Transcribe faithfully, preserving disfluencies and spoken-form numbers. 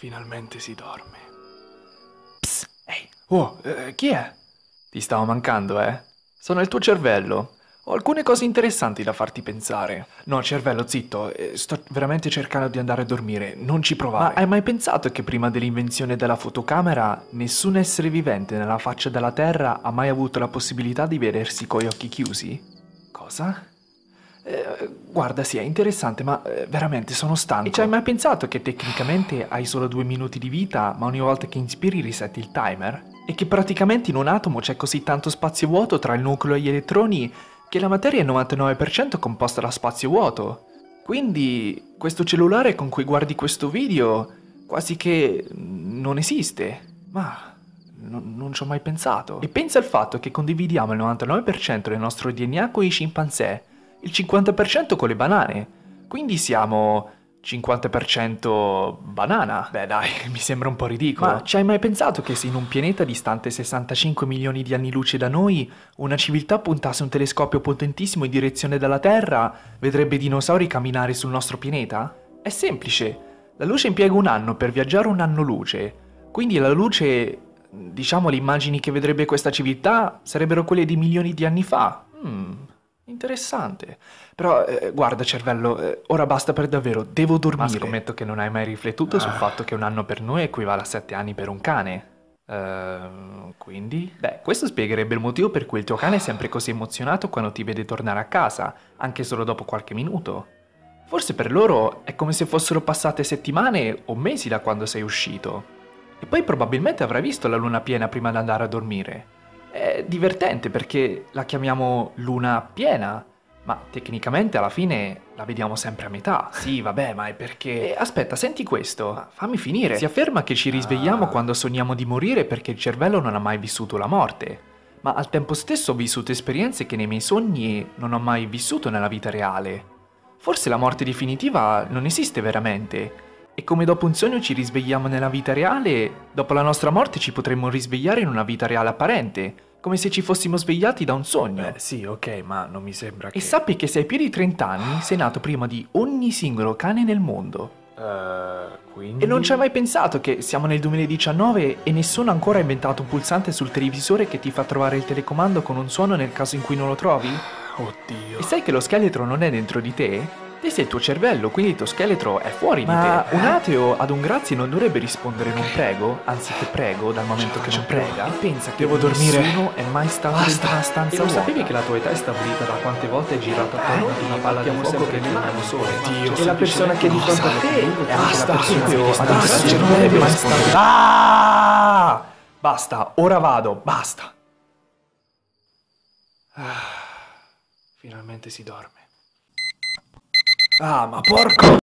Finalmente si dorme. Psst, ehi, oh, eh, chi è? Ti stavo mancando, eh? Sono il tuo cervello. Ho alcune cose interessanti da farti pensare. No, cervello, zitto, eh, sto veramente cercando di andare a dormire, non ci provare. Ma hai mai pensato che prima dell'invenzione della fotocamera, nessun essere vivente nella faccia della Terra ha mai avuto la possibilità di vedersi coi occhi chiusi? Cosa? Eh, guarda, sì, è interessante, ma eh, veramente sono stanco. E ci hai mai pensato che tecnicamente hai solo due minuti di vita, ma ogni volta che inspiri risetti il timer? E che praticamente in un atomo c'è così tanto spazio vuoto tra il nucleo e gli elettroni che la materia è novantanove per cento composta da spazio vuoto. Quindi questo cellulare con cui guardi questo video quasi che non esiste. Ma non, non ci ho mai pensato. E pensa al fatto che condividiamo il novantanove per cento del nostro D N A con i scimpanzé, il cinquanta per cento con le banane. Quindi siamo cinquanta per cento banana. Beh dai, mi sembra un po' ridicolo. Ma ci hai mai pensato che se in un pianeta distante sessantacinque milioni di anni luce da noi, una civiltà puntasse un telescopio potentissimo in direzione dalla Terra, vedrebbe dinosauri camminare sul nostro pianeta? È semplice. La luce impiega un anno per viaggiare un anno luce. Quindi la luce, diciamo le immagini che vedrebbe questa civiltà, sarebbero quelle di milioni di anni fa. Hmm... Interessante. Però, eh, guarda cervello, eh, ora basta per davvero, devo dormire. Ma scommetto che non hai mai riflettuto ah. sul fatto che un anno per noi equivale a sette anni per un cane. Uh, quindi? Beh, questo spiegherebbe il motivo per cui il tuo cane è sempre così emozionato quando ti vede tornare a casa, anche solo dopo qualche minuto. Forse per loro è come se fossero passate settimane o mesi da quando sei uscito. E poi probabilmente avrai visto la luna piena prima di andare a dormire. È divertente perché la chiamiamo luna piena, ma tecnicamente alla fine la vediamo sempre a metà. Sì, vabbè, ma è perché... E aspetta, senti questo. Ma fammi finire. Si afferma che ci risvegliamo ah. quando sogniamo di morire perché il cervello non ha mai vissuto la morte. Ma al tempo stesso ho vissuto esperienze che nei miei sogni non ho mai vissuto nella vita reale. Forse la morte definitiva non esiste veramente. E come dopo un sogno ci risvegliamo nella vita reale, dopo la nostra morte ci potremmo risvegliare in una vita reale apparente, come se ci fossimo svegliati da un sogno. Beh, sì, ok, ma non mi sembra che... E sappi che se hai più di trenta anni sei nato prima di ogni singolo cane nel mondo. Uh, quindi... E non ci hai mai pensato che siamo nel duemiladiciannove e nessuno ha ancora inventato un pulsante sul televisore che ti fa trovare il telecomando con un suono nel caso in cui non lo trovi? Oddio. E sai che lo scheletro non è dentro di te? Te sei il tuo cervello, quindi il tuo scheletro è fuori Ma di te. Ma un ateo ad un grazie non dovrebbe rispondere non prego, anziché prego, dal momento che non prega. E pensa che devo dormire. Nessuno è mai stato Basta. in una stanza. E lo sapevi che la tua età è stabilita da quante volte hai girato attorno ad una palla di fuoco che rimane sole? Dio. E la persona che è di fronte a te è anche la persona che ad un grazie non dovrebbe mai stato. Ah! Basta, ora vado, basta. Ah, finalmente si dorme. Ah, ma porco!